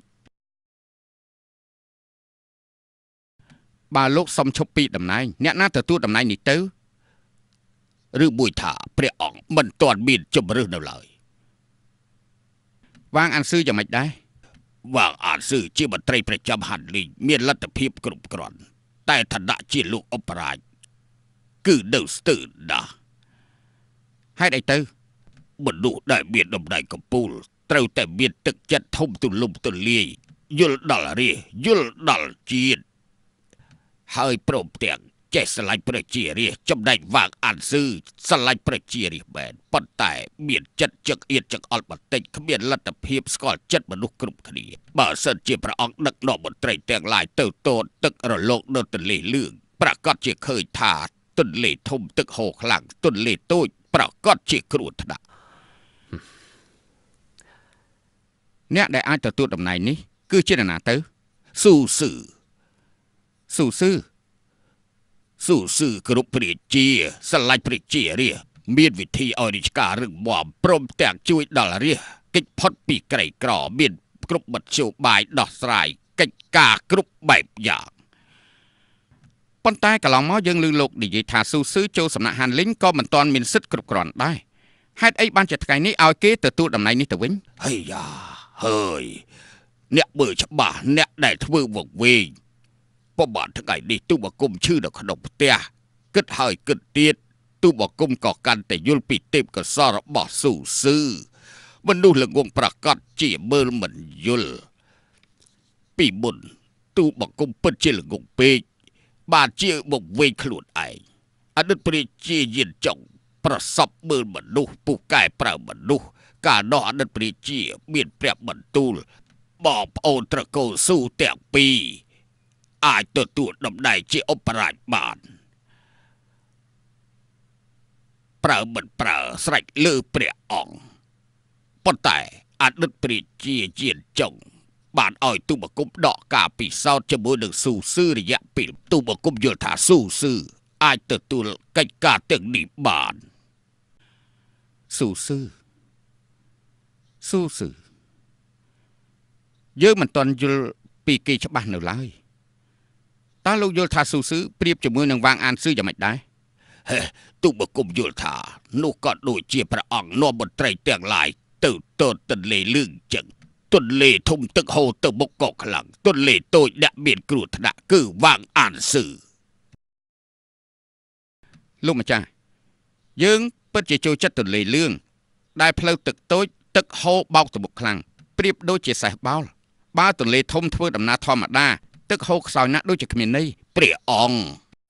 បើលោកសុំឈប់ពីតំណែងអ្នកណាទទួលតំណែងនេះទៅឬមួយថាព្រះអង្គមិនទាន់មានជំរឿននៅឡើយវាងអានស៊ឺយ៉ាងម៉េចដែរវាងអានស៊ឺជាមន្ត្រីប្រចាំហាន់លីងមានលទ្ធភាពគ្រប់គ្រាន់តែឋានៈជាលោកអបរាជគឺនៅស្ទើរណាស់ហេតុអីទៅមនុស្សដែលមានតំណែងកំពូលត្រូវតែមានទឹកចិត្តធំទូលំទូលាយយល់ដល់រាជយល់ដល់ជាតិហើយព្រមទាំងចេះស្រឡាញ់ប្រជារាស្ត្រចំណែកវាងអានស៊ឺស្រឡាញ់ប្រជារាស្ត្រមែនប៉ុន្តែមានចិត្តចឹកអៀតចឹកអល់បន្តិចគ្មានលទ្ធភាពស្គាល់ចិត្តមនុស្សគ្រប់គ្នាបើសិនជាព្រះអង្គដឹកនាំមន្ត្រីទាំងឡាយទៅតូនទឹករលកនៅទន្លេលឿងប្រកាសជាឃើញថាទន្លេធំទឹកហូរខ្លាំងទន្លេតូចប្រកាសជាគ្រោះថ្នាក់អ្នកដែលអាចទទួលតំណែងនេះគឺជានរណាទៅស៊ូស៊ឺគ្រប់ព្រះជាស្រឡាញ់ប្រជារាស្ត្រមានវិធីឲ្យរាជការរឹងមាំព្រមទាំងជួយដល់រាស្ត្រគេចផុតពីក្រីក្រមានគ្រប់មធ្យោបាយដោះស្រាយកិច្ចការគ្រប់បែបយ៉ាងប៉ុន្តែកន្លងមកយើងឮលោកនិយាយថាស៊ូស៊ឺចូលសំណាក់ហាន់លីងក៏មិនទាន់មានសិទ្ធិគ្រប់គ្រាន់ដែរហេតុអីបានជាថ្ងៃនេះឲ្យគេទទួលតំណែងនេះទៅវិញហើយយ៉ាហើយអ្នកមើលច្បាស់អ្នកដែលធ្វើវង្វេងប្រហែលថ្ងៃនេះទូបង្គំឈឺនៅក្នុងផ្ទះគិតហើយគិតទៀតទូបង្គំក៏កាន់តែយល់ពីទេពកោសល្យរបស់ស៊ូស៊ឺមនុស្សល្ងងប្រកាសជាមើលមិនយល់ពីមុនទូបង្គំពិតជាល្ងងពេកបានជាមកវិញខ្លួនឯងអតីតព្រះជាយានចុងប្រសពមើលមនុស្សពូកែប្រើមនុស្សកាលនោះអតីតព្រះជាមានព្រះបន្ទូលបងប្អូនត្រកូលស៊ូទាំងពីរអាចទទួលតំណែងជាឧបរាជបានប្រើមិនប្រើស្រេចលើព្រះអង្គប៉ុន្តែអតីតព្រះជាយានចុងបានឲ្យទូបង្គំដកការពិសោធន៍ជាមួយនឹងស៊ូស៊ឺរយៈពេលទូបង្គំយល់ថាស៊ូស៊ឺអាចទទួលកិច្ចការទាំងនេះបានស៊ូស៊ឺយើងមិនទាន់យល់ពីគេច្បាស់នៅឡើយតើលោកយល់ថាស៊ូស៊ឺប្រៀបជាមួយនឹងវាងអានស៊ឺយ៉ាងម៉េចដែរទូបង្គំយល់ថានោះក៏ដូចជាព្រះអង្គនាំមន្ត្រីទាំងឡាយទៅទន្លេលឿងចឹងទន្លេធំទឹកហូរទៅមុខក៏ខ្លាំងទន្លេតូចអ្នកមានគ្រោះថ្នាក់គឺវាងអានស៊ឺលោកម្ចាស់យើងពិតជាចូលចិត្តទន្លេលឿងដែលផ្លូវទឹកតូចទឹកហូរបោកទៅមុខខ្លាំងប្រៀបដូចជាសេះបោលបើទន្លេធំធ្វើដំណើរធម្មតាទឹកហូរខ្សោយណាស់ដូចជាគ្មានន័យព្រះអង្គ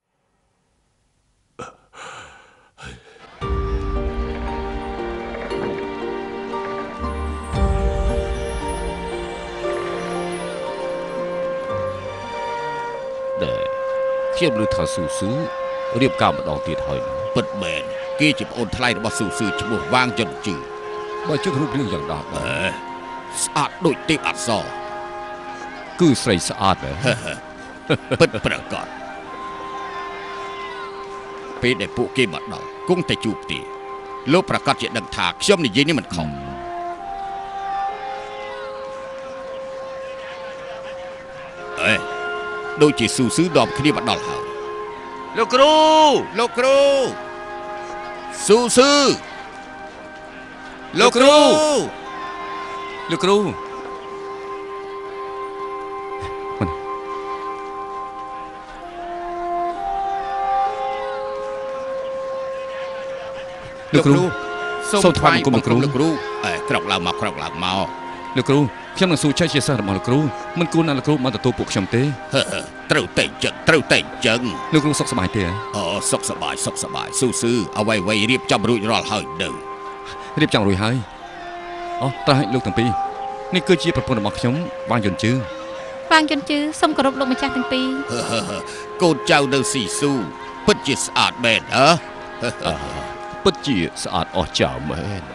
ខ្ញុំលើថាស៊ូស៊ឺរៀបការម្ដងទៀតហើយពិតមែនគេជាប្អូនថ្លៃរបស់ស៊ូស៊ឺឈ្មោះវាងយន្តជឺបើជឹករូបរាងយ៉ាងđó ស្អាតដូចទេពអប្សរគឺស្រីស្អាតពិតប្រាកដពេលដែលពួកគេមកដល់គង់តែជួបទីលោកប្រកាសជាដឹងថាខ្ញុំនិយាយនេះមិនខុសដូចជាស៊ូស៊ឺដបគ្នាមកដល់ហើយលោកគ្រូស៊ូស៊ឺលោកគ្រូលោកគ្រូសូមថ្វាយបង្គំលោកគ្រូក្រោកឡើងមកលោកគ្រូខ្ញុំនឹងស៊ូចៃជាសិស្សរបស់លោកគ្រូមិនគួរណាលោកគ្រូមកទទួលពួកខ្ញុំទេត្រូវតែចឹងលោកគ្រូសុខសប្បាយទេសុខសប្បាយស៊ូស៊ឺអ្វីរៀបចំរួចរាល់ហើយនៅរៀបចំរួចហើយតើលោកទាំងពីរនេះគឺជាប្រពន្ធរបស់ខ្ញុំវាងយន្តជឺសូមគោរពលោកម្ចាស់ទាំងពីរកូនចៅនៅស៊ីស៊ូពិតជាស្អាតមែនពិតជាស្អាតអស្ចារ្យមែន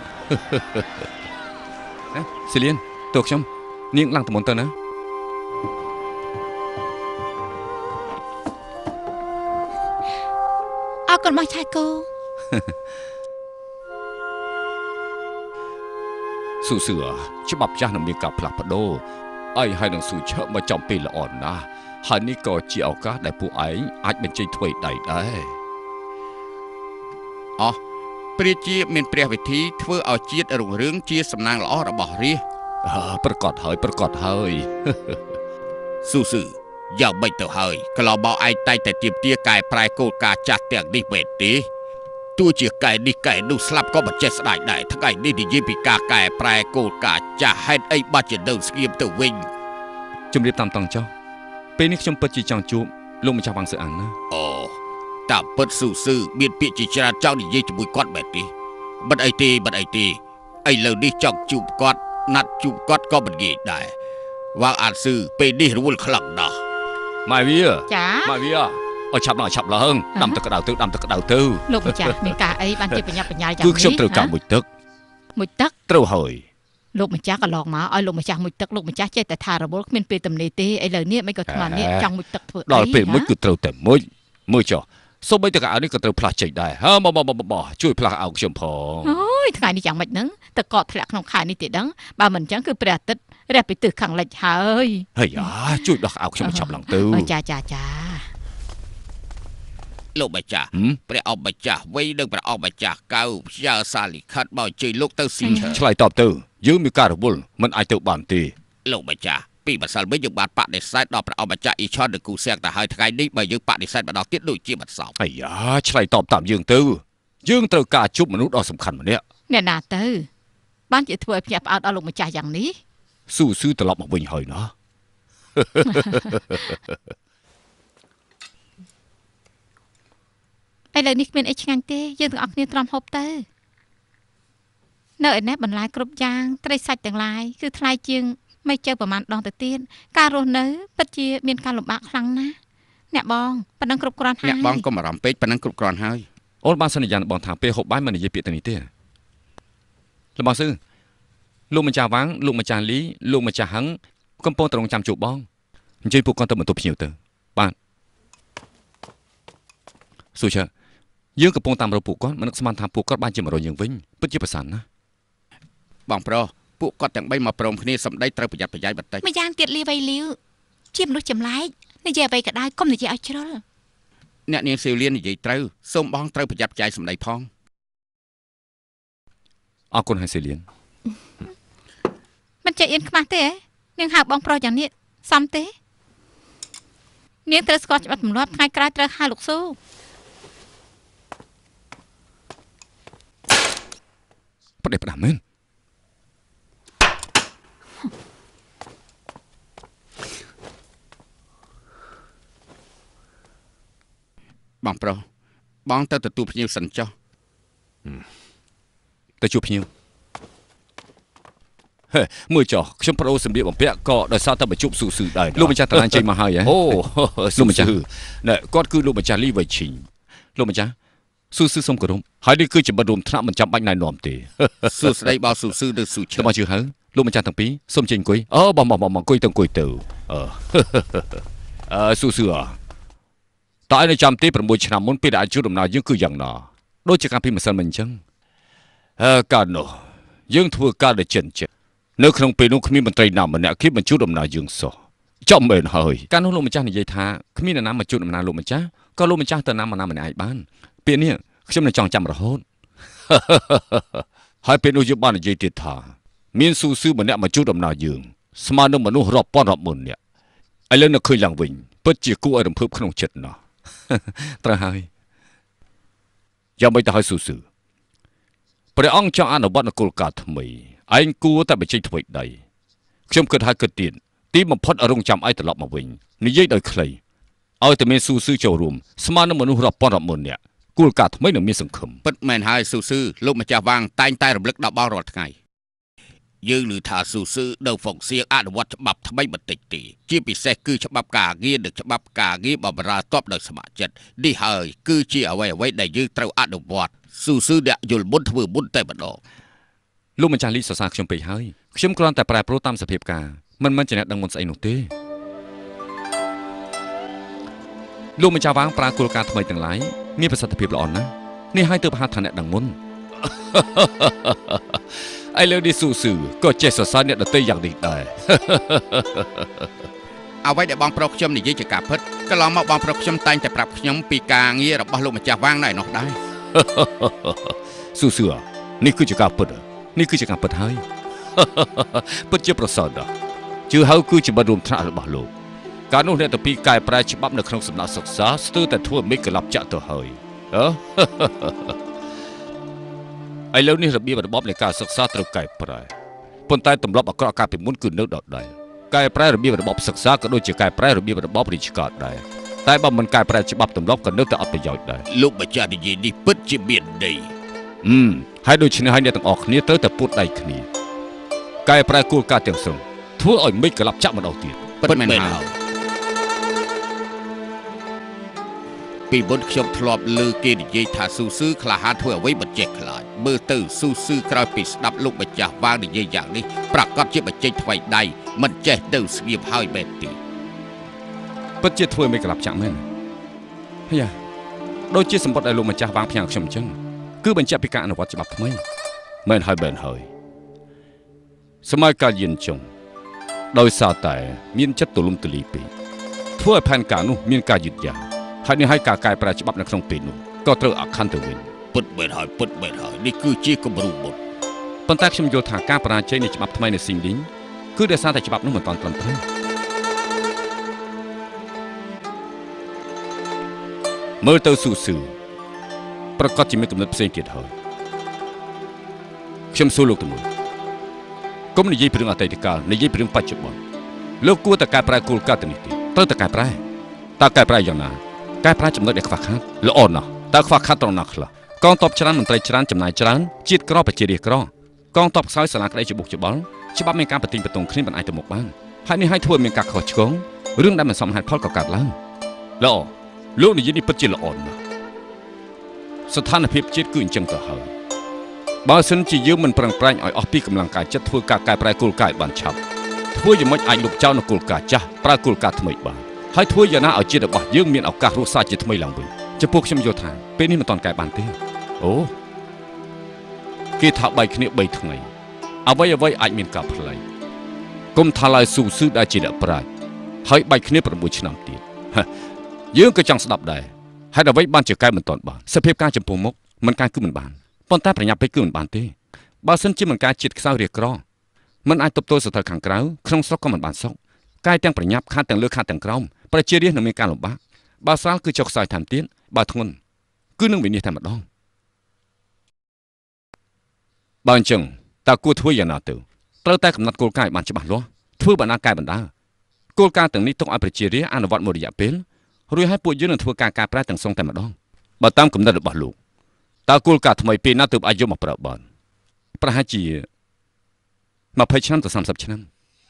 ស៊ីលៀនតើខ្ញុំនាងឡើងទៅមុនទៅណាអរគុណមកឆៃគូស៊ូស៊ឺច្បាប់ចាស់នឹងមានការផ្លាស់ប្ដូរហើយនឹងស៊ូឆើមកចំពេលល្អណាស់ហើយនេះក៏ជាឱកាសដែលពួកឯងអាចបញ្ចេញធ្វើដៃដែរព្រះជាមានព្រះវិធីធ្វើឲ្យជាតិរុងរឿងជាសំណាងល្អរបស់រាជប្រកាសហើយស៊ូស៊ឺយ៉ាងម៉េចទៅហើយកន្លងមកឯងតែងតែទៀមទាកែប្រែគោលការណ៍ចាស់ទាំងនេះមែនទេទោះជាកែនេះកែនោះស្លាប់ក៏មិនចេះស្ដាយដែរថ្ងៃនេះនិយាយពីការកែប្រែគោលការណ៍ចាស់ហេតុអីបាត់ជានៅស្ងៀមទៅវិញជំរាបតាមតង់ចុះពេលនេះខ្ញុំពិតជាចង់ជួបលោកម្ចាស់វាងស៊ឺអានណាតាមពិតស៊ូស៊ឺមានពាក្យជាច្រើនចង់និយាយជាមួយគាត់មែនទេមិនអីទេឥឡូវនេះចង់ជួបគាត់ណាត់ជួបគាត់ក៏មិនងាយដែរវាងអានស៊ឺពេលនេះរវល់ខ្លាំងណាស់ម៉ែវាចាម៉ែវាឲ្យឆាប់ឡើងដាំទឹកក្តៅទៅលោកម្ចាស់មានការអីបានជាបញ្ញាបញ្ញាយ៉ាងនេះគឺខ្ញុំត្រូវការមួយទឹកត្រូវហើយលោកម្ចាស់ក៏ឡងមកឲ្យលោកម្ចាស់មួយទឹកលោកម្ចាស់ចេះតែថារវល់គ្មានពេលទំនេរទេឥឡូវនេះមិនក៏ថ្មនេះចង់មួយទឹកធ្វើអីដល់ពេលមួយគឺត្រូវតែមួយមើលចុះសូម្បីតែកៅអៅនេះក៏ត្រូវផ្លាស់ចេញដែរមកជួយផ្លាស់អៅខ្ញុំផងអូយថ្ងៃនេះយ៉ាងម៉េចហ្នឹងទឹកកកធ្លាក់ក្នុងខែនេះទេដឹងបើមិនអញ្ចឹងគឺព្រះអាទិត្យរះពីទិសខាងលិចហើយជួយដោះអៅខ្ញុំឆាប់ឡើងទៅចាលោកម្ចាស់ព្រះអង្គម្ចាស់វៃនិងព្រះអង្គម្ចាស់កៅផ្ញើសារលិខិតមកជ័យលោកទៅស៊ីឆ្លើយតបទៅយើងមានការរវល់មិនអាចទៅបានទេលោកម្ចាស់ពីម្សិលមិញយើងបានបដិសេធដល់ព្រះអង្គម្ចាស់អ៊ីឆននិងគូសៀងទៅហើយថ្ងៃនេះបើយើងបដិសេធម្ដងទៀតដូចជាមិនសមឆ្លើយតបតាមយើងទៅយើងត្រូវការជួបមនុស្សដ៏សំខាន់ម្នាក់អ្នកណាទៅបានជាធ្វើឲ្យភ្ញាក់ផ្អើលដល់លោកម្ចាស់យ៉ាងនេះស៊ូត្រឡប់មកវិញហើយណាឥឡូវនេះគ្មានអីឆ្ងាញ់ទេយើងទាំងអស់គ្នាទ្រាំហូបទៅនៅឯនេះបន្លែគ្រប់យ៉ាងត្រីសាច់ទាំងឡាយគឺថ្លៃជាងមិនជើប្រមាណដងទៅទៀតការរស់នៅពិតជាមានការលំបាកខ្លាំងណាស់អ្នកបងប៉ុណ្ណឹងគ្រប់គ្រាន់ហើយអ្នកបងកុំអារម្មណ៍ពេកប៉ុណ្ណឹងគ្រប់គ្រាន់ហើយអូនបានសន្យាបងថាពេលហូបបាយមិននិយាយពាក្យទៅនេះទេលោកបងស៊ឺលោកម្ចាស់វាងលោកម្ចាស់លីលោកម្ចាស់ហឹងកំពុងត្រង់ចាំជួបបងអញ្ជើញពួកគាត់ទៅបន្ទប់ភ្ញៀវទៅបាទស៊ូឆាយើងកំពុងតាមរកពួកគាត់មិននឹកស្មានថាពួកគាត់បានជាមករយយើងវិញពិតជាប្រសើរណាស់បងប្រុសពួកគាត់ទាំង3មកព្រមគ្នាសម្ដីត្រូវប្រយ័ត្នប្រយែងបន្តិចម្យ៉ាងទៀតលីវៃលាវជាមនុស្សចម្លែកនិយាយអ្វីក៏ដោយកុំនិយាយឲ្យជ្រុលអ្នកនាងសៀវលៀននិយាយត្រូវសូមបងត្រូវប្រយ័ត្នប្រយែងសម្ដីផងអរគុណហើយសៀវលៀនមិនចេះអៀនខ្មាស់ទេនាងហៅបងប្រុសយ៉ាងនេះសមទេនាងត្រូវស្គាល់ច្បាប់ទម្លាប់ថ្ងៃក្រោយត្រូវហៅលោកស៊ូប្រដេះប្រដាមែនបងប្រុសបងទៅទទួលភ្ញៀវសិនចុះទៅជួបភ្ញៀវហេមើលចុះខ្ញុំប្រូសម្លៀកបំពាក់ក៏ដោយសារតែបញ្ជប់ស៊ូស៊ឺដែរលោកម្ចាស់តារាចេញមកហើយអូលោកម្ចាស់ណែគាត់គឺលោកម្ចាស់លីវៃឈីងលោកម្ចាស់ស៊ូស៊ឺសុំគោរពហើយនេះគឺជាបទរួមថ្នាក់មិនចាំបាច់ណែនាំទេសួស្ដីបងស៊ូស៊ឺឬស៊ូឈើបងជឿហើយលោកម្ចាស់ទាំងពីរសូមចេញអង្គុយបងអង្គុយទៅអង្គុយទៅស៊ូស៊ឺតើឯងចាំទី6ឆ្នាំមុនពេលដែលជួបដំណើរយើងគឺយ៉ាងណាដូចជាកាលពីម្សិលមិញអញ្ចឹងកាលនោះយើងធ្វើការដែលចិនចិត្តនៅក្នុងពេលនោះគ្មានមន្ត្រីណាម្នាក់គៀបបញ្ជូនដំណើរយើងសោះចំមែនហើយកាលនោះលោកម្ចាស់និយាយថាគ្មានអ្នកណាមកជួបដំណើរលោកម្ចាស់ក៏លោកម្ចាស់ទៅណាម្នាក់ឯងបានពេលនេះខ្ញុំនឹងចង់ចាំរហូតហើយពេលនោះយើងបាននិយាយទៀតថាមានស៊ូស៊ឺម្នាក់មកជួបដំណើរយើងស្មើនឹងមនុស្សរាប់ពាន់រាប់ម៉ឺននាក់ឥឡូវនៅឃើញឡើងវិញពិតជាគួរឲ្យរំភើបក្នុងចិត្តណាស់ត្រូវហើយយ៉ាងមិនទៅឲ្យស៊ូស៊ឺព្រះអង្គចង់អនុវត្តនគោលការណ៍ថ្មីឯងគួរតែបញ្ចេញថ្មីដៃខ្ញុំគិតហើយគិតទៀតទីបំផុតរងចាំឯងត្រឡប់មកវិញនិយាយដោយខ្លីឲ្យតែមានស៊ូស៊ឺចូលរួមស្មើនឹងមនុស្សរាប់ពាន់រាប់ម៉ឺននាក់គោលការណ៍ថ្មីនឹងមានសង្ឃឹមពិតមែនហើយស៊ូស៊ឺលោកម្ចាស់វាងតែងតែរំលឹកដល់បងរាល់ថ្ងៃយើងឮថាស៊ូស៊ឺនៅហ្វុកសៀងអនុវត្តច្បាប់ថ្មីបន្តិចទីជាពិសេសគឺច្បាប់ការងារនិងច្បាប់ការងារបម្រើទ័ពដោយស្ម័គ្រចិត្តនេះហើយគឺជាអ្វីដែលយើងត្រូវអនុវត្តស៊ូស៊ឺអ្នកយល់មុនធ្វើមុនតែម្ដងលោកម្ចាស់លីសរសើរខ្ញុំពេកហើយខ្ញុំគ្រាន់តែប្រែប្រួលតាមសភាពការមិនមែនជាអ្នកដឹងមុនស្អីនោះទេលោកម្ចាស់វាងប្រើគោលការណ៍ថ្មីទាំងឡាយមានប្រសិទ្ធភាពល្អណាស់នេះហើយទើបហៅថាអ្នកដឹងមុនឥឡូវនេះស៊ូស៊ឺក៏ចេះសរសើរអ្នកដទៃយ៉ាងនេះដែរអ្វីដែលបងប្រុសខ្ញុំនិយាយជាការពិតកន្លងមកបងប្រុសខ្ញុំតែងតែប្រាប់ខ្ញុំពីការងាររបស់លោកម្ចាស់វាងណែនោះដែរស៊ូស៊ឺនេះគឺជាការពិតនេះគឺជាការពិតហើយពិតជាប្រសើរណាស់ជឿហៅគឺជាបទរួមថ្នាក់របស់លោកការនោះអ្នកទាំងពីរកែប្រែច្បាប់នៅក្នុងសំណាក់សិក្សាស្ទើរតែធ្វើមិនកលាប់ចាក់ទៅហើយឥឡូវនេះរបៀបរបបនៃការសិក្សាត្រូវកែប្រែប៉ុន្តែទម្លាប់អាក្រក់កាលពីមុនគឺនៅដដែលកែប្រែរបៀបរបបសិក្សាក៏ដូចជាកែប្រែរបៀបរបបរាជការដែរតែបើមិនកែប្រែច្បាប់ទម្លាប់ក៏នៅតែអត់ប្រយោជន៍ដែរលោកម្ចាស់និយាយនេះពិតជាមានន័យហើយដូច្នេះហើយអ្នកទាំងអស់គ្នាត្រូវតែពួតដៃគ្នាកែប្រែគោលការណ៍ទាំងស្រុងធ្វើឲ្យមិនកលាប់ចាក់ម្ដងទៀតពិតមែនហើយពីមុនខ្ញុំធ្លាប់លើគេនិយាយថាស៊ូស៊ឺក្លាហានធ្វើអ្វីមិនចេះខ្លាចមើលទៅស៊ូស៊ឺក្រោយពីស្ដាប់លោកម្ចាស់វាងនិយាយយ៉ាងនេះប្រកាសជាបញ្ចេញថ្មីដៃមិនចេះទៅស្ងៀមហើយមែនទេពិតជាធ្វើមិនកលាប់ចាក់មែនហើយដូចជាសម្បត្តិដែលលោកម្ចាស់វាងផ្ញើខ្ញុំអញ្ចឹងគឺបញ្ជាក់ពីការអនុវត្តច្បាប់ថ្មីមែនហើយសម័យកាលយានចុងដោយសារតែមានចិត្តទូលំទូលាយពេកធ្វើឲ្យផែនការនោះមានការយឺតយ៉ាវហើយនេះឲ្យការកែប្រែច្បាប់នៅក្នុងពេលនោះក៏ត្រូវអាខ័ន្តទៅវិញពិតមែនហើយនេះគឺជាគំរូមុនប៉ុន្តែខ្ញុំយល់ថាការបរាជ័យនៃច្បាប់ថ្មីនៅស៊ីងឌីងគឺដោយសារតែច្បាប់នោះមិនទាន់ត្រឹមត្រូវមើលទៅស៊ូស៊ឺប្រកាសជាមានគំនិតផ្សេងទៀតហើយខ្ញុំសួរលោកទៅមើលកុំនិយាយពីរឿងអតីតកាលនិយាយពីរឿងបច្ចុប្បន្នលោកគួរតែកែប្រែគោលការណ៍ទៅនេះទៀតត្រូវតែកែប្រែតើកែប្រែយ៉ាងណាកែប្រែចំណុចដែលខ្វះខាតល្អណាស់តើខ្វះខាតត្រង់ណាខ្លះកងទ័ពច្រើនមន្ត្រីច្រើនចំណាយច្រើនជាតិក្រប្រជារាស្ត្រក្រកងទ័ពខ្សោយសាលាក្តីច្បុកច្បល់ច្បាប់មានការបន្ទិញបន្ទងគ្នាមិនអាចទៅមុខបានហើយនេះឲ្យធ្វើមានការខុសឆ្គងរឿងដែលមិនសមហេតុផលក៏កើតឡើងល្អលោកនិយាយនេះពិតជាល្អណាស់ស្ថានភាពជាតិគឺអញ្ចឹងទៅហើយបើសិនជាយើងមិនប្រឹងប្រែងឲ្យអស់ពីកម្លាំងកាយចិត្តធ្វើការកែប្រែគោលការណ៍បានឆាប់ធ្វើយ៉ាងម៉េចអាចលុបចោលនូវគោលការណ៍ចាស់ប្រើគោលការណ៍ថ្មីបានហើយធ្វើយ៉ាងណាឲ្យជាតិរបស់យើងមានឱកាសរស់សាជាថ្មីឡើងវិញចំពោះខ្ញុំយល់ថាពេលនេះមិនទាន់កែបានទេអូគេថាបែកគ្នា3ថ្ងៃអ្វីអាចមានការផ្លែកគុំថាឡើយស៊ូស៊ឺដែលជាអ្នកប្រាជ្ញហើយបែកគ្នា6ឆ្នាំទៀតយើងក៏ចង់ស្ដាប់ដែរហេតុអ្វីបានជាកែមិនទាន់បានសភាពការចំពោះមុខមិនការគឺមិនបានប៉ុន្តែប្រញាប់ពេកគឺមិនបានទេបើសិនជាមិនការជាតិខ្សោយរាក្រមិនអាចទប់ទល់សត្រូវខាងក្រៅក្នុងស្រុកក៏មិនបានសុខកាយទាំងប្រញាប់ខាតទាំងលើខាតទាំងក្រោមប្រជារាស្ត្រនឹងមានការលំបាកបើស្រាលគឺចុះខ្សោយថែមទៀតបើធ្ងន់គឺនឹងវិនិច្ឆ័យតែម្ដងបើអញ្ចឹងតើគួរធ្វើយ៉ាងណាទៅត្រូវតែកំណត់គោលការណ៍ឲ្យបានច្បាស់លាស់ធ្វើបណ្ណាកែបណ្ដាគោលការណ៍ទាំងនេះទុកឲ្យប្រជារាស្ត្រអនុវត្តមួយរយៈពេលរួចឲ្យពួកយើងនឹងធ្វើការកែប្រែទាំងស្រុងតែម្ដងបើតាមគំនិតរបស់លោកតើគោលការណ៍ថ្មីពេលណាទើបអាចយកមកប្រើបានប្រហែលជា20ឆ្នាំទៅ30ឆ្នាំ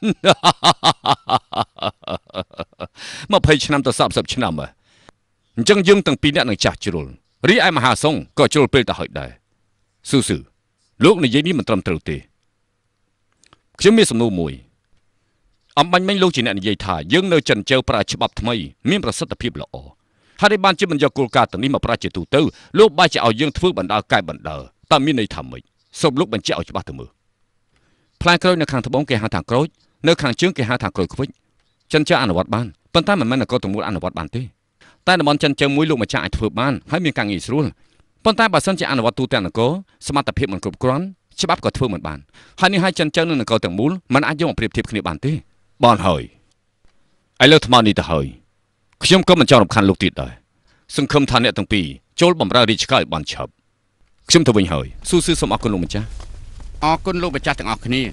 20ឆ្នាំទៅ30ឆ្នាំអញ្ចឹងយើងទាំងពីរនាក់នឹងចាស់ជ្រុលរីឯមហាសង្ឃក៏ជ្រុលពេលទៅហើយដែរស៊ូលោកនិយាយនេះមិនត្រឹមត្រូវទេខ្ញុំមានសំណួរមួយអំបញ្ញមិញលោកជាអ្នកនិយាយថាយើងនៅចិនជើប្រើច្បាប់ថ្មីមានប្រសិទ្ធភាពល្អហើយបានជាមិនយកគោលការណ៍ទាំងនេះមកប្រាជាទូទៅលោកបែរជាឲ្យយើងធ្វើបណ្ដាកែបណ្ដាតើមានន័យថាម៉េចសូមលោកបញ្ជាក់ឲ្យច្បាស់ទៅមើលផ្លែក្រូចនៅខាងត្បូងគេហៅថាក្រូចនៅខាងជើងគេហៅថាក្រូចខ្វិចចិនជើអនុវត្តបានប៉ុន្តែមិនមែននគរទាំងមូលអនុវត្តបានទេតែតំបន់ចិនជើមួយលោកម្ចាស់អាចធ្វើបានហើយមានការងាយស្រួលប៉ុន្តែបើសិនជាអនុវត្តទូទាំងនគរសមត្ថភាពមិនគ្រប់គ្រាន់ច្បាប់ក៏ធ្វើមិនបានហើយនេះឲ្យចិនជើនិងនគរទាំងមូលមិនអាចយកមកប្រៀបធៀបគ្នាបានទេបានហើយឥឡូវថ្មនេះទៅហើយខ្ញុំក៏មិនចង់រំខានលោកទៀតដែរសង្ឃឹមថាអ្នកទាំងពីរចូលបម្រើរាជការឲ្យបានឆាប់ខ្ញុំទៅវិញហើយស៊ូសូមអរគុណលោកម្ចាស់អរគុណលោកម្ចាស់ទាំងអស់គ្នា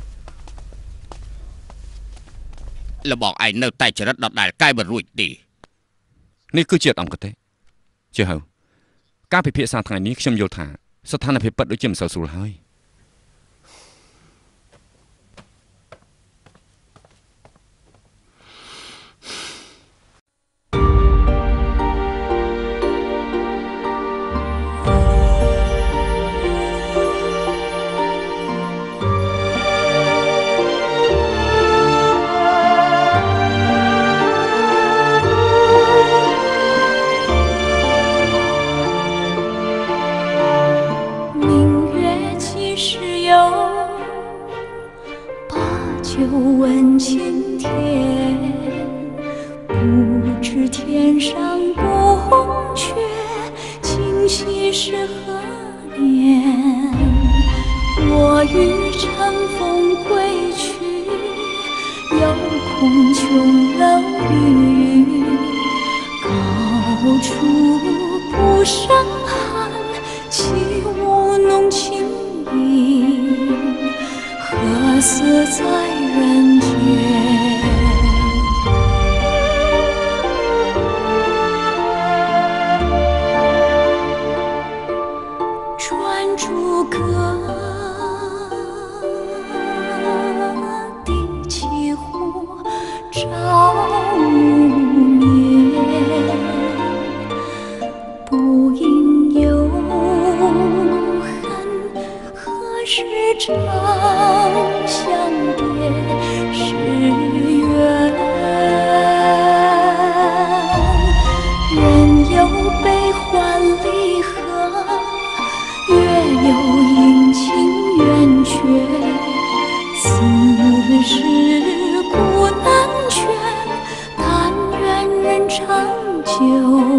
លបងឯងនៅតែចរិតដដែលកែមិនរួចទេនេះគឺជាអំកតេជាហៅការពិភាក្សាថ្ងៃនេះខ្ញុំយល់ថាស្ថានភាពពិតដូចជាមិនសូវស្រួលហើយ问青天，不知天上宫阙，今夕是何年？我欲乘风归去，又恐琼楼玉宇，高处不胜寒，起舞弄清影，何似在人间？转朱阁，低绮户，照无眠。不应有恨，何时长相别？是缘。人有悲欢离合，月有阴晴圆缺。此事古难全，但愿人长久。